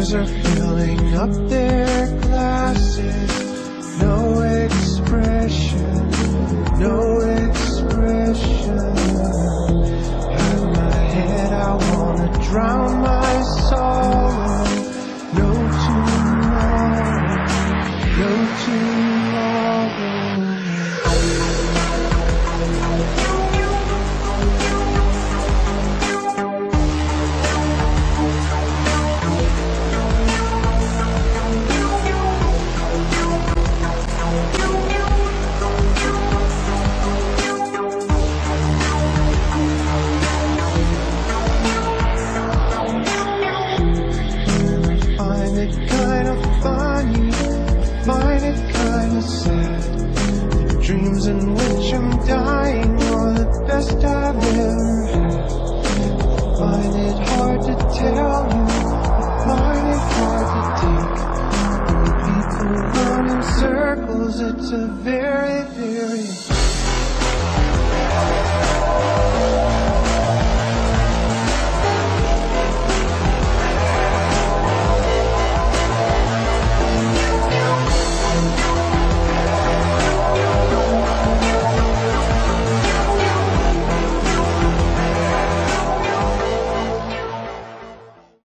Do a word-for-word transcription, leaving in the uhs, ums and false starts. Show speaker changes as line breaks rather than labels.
Others are filling up their glasses. No expression, no expression. Hide my head, I wanna drown my sorrow. No tomorrow, no tomorrow. Find it kinda sad. The dreams in which I'm dying are the best I've ever had. Find it hard to tell you, I find it hard to take. When people run in circles, it's a very, very